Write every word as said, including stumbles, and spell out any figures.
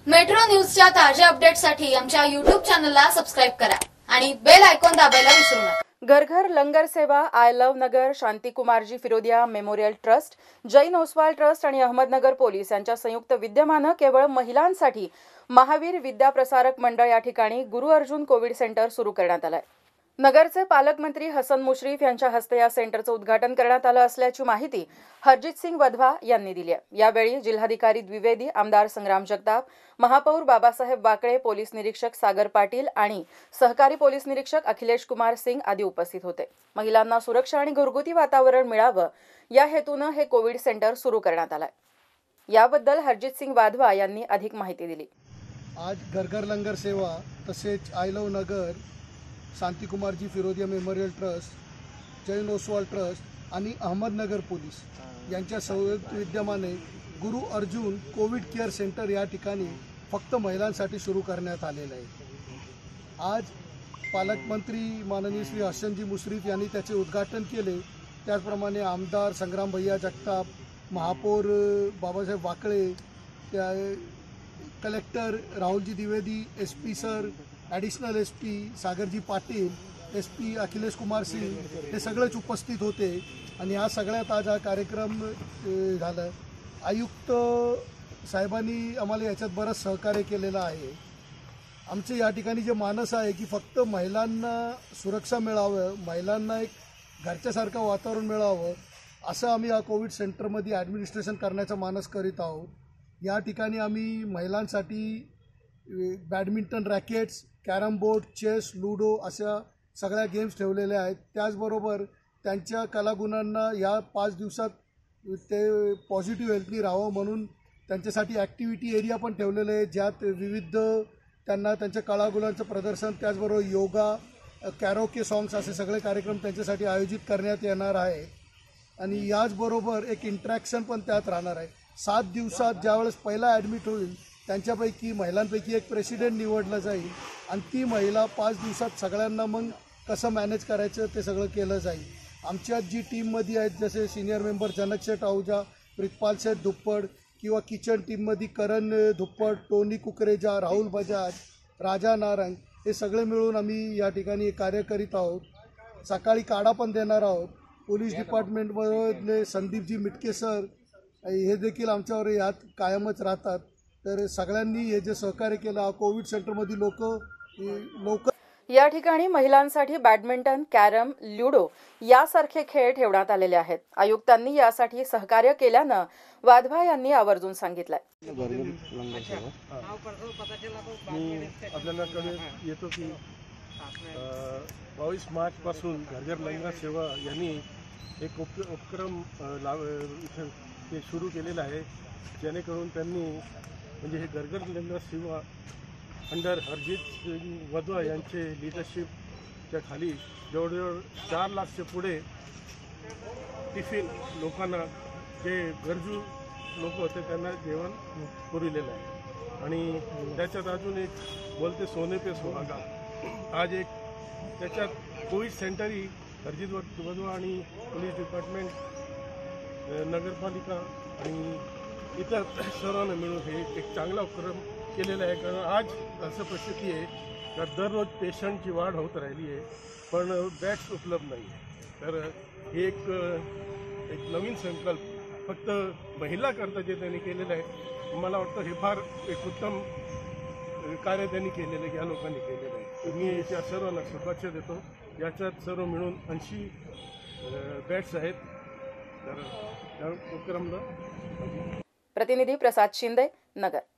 Metro न्यूजच्या ताज्या अपडेट्ससाठी आमच्या यूट्यूब चॅनलला सबस्क्राइब करा आणि बेल आयकॉन दाबायला विसरू नका। घर Ghar Langar Seva, I love Nagar, Shantikumarji Firodia memorial trust, Jain Oswal trust आणि अहमदनगर पोलीस यांच्या संयुक्त विद्यमाने केवळ महिलांसाठी महावीर विद्या प्रसारक मंडळ या ठिकाणी गुरु अर्जुन कोविड सेंटर सुरू करण्यात आले आहे। नगरचे पालकमंत्री हसन मुश्रीफ यांच्या हस्ते या सेंटरचे उद्घाटन करण्यात आले असल्याची माहिती हरजित सिंग वधवा यांनी दिली आहे। यावेळी जिल्हाधिकारी द्विवेदी, आमदार संग्राम जगताप, महापौर बाबासाहेब वाकळे, पोलीस निरीक्षक सागर पाटील आणि सहकारी पोलीस निरीक्षक अखिलेश कुमार सिंग आदी उपस्थित होते। महिलांना सुरक्षा आणि घरगुती वातावरण मिळावे या हेतूने हे कोविड सेंटर सुरू करण्यात आले आहे। याबद्दल हरजित सिंग वाधवा यांनी अधिक माहिती दिली। आज घर घर लंगर सेवा तसेच I love Nagar, Shantikumarji Firodia memorial trust, Jain Oswal trust आणि अहमदनगर पोलीस यांच्या संयुक्त विद्यमाने गुरु अर्जुन कोविड केअर सेंटर या ठिकाणी फक्त महिलांसाठी सुरू करण्यात आलेले आहे। आज पालकमंत्री माननीय श्री हसनजी मुश्रीफ यांनी त्याचे उद्घाटन केले। त्याचप्रमाणे आमदार संग्राम भैया जगताप, महापौर बाबासाहेब वाकळे, त्या collector Rahulji Dwivedi, S P sir, additional S P Sagarji Patil, S P Akhilesh Kumar Singh हे सगळेच उपस्थित होते आणि हा सगळ्यात आज हा कार्यक्रम झाला। आयुक्त साहेबांनी आम्हाला याच्यात बरंच सहकार्य केलेलं आहे। आमचे या ठिकाणी जे मानस आहे की फक्त महिलांना सुरक्षा मिळावं, महिलांना एक घरच्यासारखं वातावरण मिळावं असं आम्ही या कोविड सेंटरमध्ये ॲडमिनिस्ट्रेशन करण्याचा मानस करीत आहोत। या ठिकाणी आम्ही महिलांसाठी badminton rackets, carrom board, chess, ludo अशा सगळ्या गेम्स ठेवलेल्या आहेत। त्याचबरोबर त्यांच्या कलागुणांना या पाच दिवसात ते पॉझिटिव्ह हेल्थनी राहावं म्हणून त्यांच्यासाठी ॲक्टिव्हिटी एरिया पण ठेवलेले आहे, ज्यात विविध त्यांना त्यांच्या कलागुणांचं प्रदर्शन, त्याचबरोबर योगा, कॅरोके सॉंग्स असे सगळे कार्यक्रम त्यांच्यासाठी आयोजित करण्यात येणार आहे। आणि याचबरोबर एक इंटरॅक्शन पण त्यात राहणार आहे। सात दिवसात ज्यावेळेस पहिला ॲडमिट होईल त्यांच्यापैकी महिलांपैकी एक प्रेसिडेंट निवडलं जाईल आणि ती महिला पाच दिवसात सगळ्यांना मग कसं मॅनेज करायचं ते सगळं केलं जाईल। आमच्या जी टीममध्ये आहेत जसे सिनियर मेंबर जनक शेठ आहुजा, प्रितपाल शेठ धुप्पड किंवा किचन टीममध्ये करण धुप्पड, टोनी कुकरेजा, राहुल बजाज, राजा नारंग हे सगळे मिळून आम्ही या ठिकाणी कार्य करीत आहोत। सकाळी काढा पण देणार आहोत। पोलीस डिपार्टमेंटमधले संदीपजी मिटके सर हे देखील आमच्यावर यात कायमच राहतात। तर सगळ्यांनी हे जे सहकार्य केलं कोविड सेंटरमध्ये लोक लोक या ठिकाणी महिलांसाठी बॅडमिंटन, कॅरम, लुडो यासारखे खेळ ठेवण्यात आलेले आहेत। आयुक्तांनी यासाठी सहकार्य केल्यानं वाधवा यांनी आवर्जून सांगितलंय। आपल्याकडे येतो की बावीस मार्च पासून घर घर लंगर सेवा यांनी एक उपक्रम ते सुरू केलेला आहे, जेणेकरून त्यांनी म्हणजे हे घर घर लंगर सेवा अंडर हरजित वधवा यांचे लिडरशिपच्या खाली जवळजवळ चार लाखचे पुढे टिफिन लोकांना जे गरजू लोक होते त्यांना जेवण पुरविलेलं आहे। आणि त्याच्यात अजून एक बोलते सोने पे सुहागा, आज एक त्याच्यात कोविड सेंटरही हरजित वधवा आणि पोलीस डिपार्टमेंट, नगरपालिका आणि इतर सर्वांना मिळून हे एक चांगला उपक्रम केलेला आहे। कारण आज असं परिस्थिती आहे का दररोज पेशंटची वाढ होत राहिली आहे पण बेड्स उपलब्ध नाही आहे। तर हे एक एक नवीन संकल्प फक्त महिलाकरता जे त्यांनी केलेलं आहे, मला वाटतं हे फार एक उत्तम कार्य त्यांनी केलेलं आहे, या लोकांनी केलेलं आहे। मी या सर्वांना शुभेच्छा देतो। याच्यात सर्व मिळून ऐंशी बेड्स आहेत। तर त्या उपक्रमाला प्रतिनिधी प्रसाद शिंदे, नगर।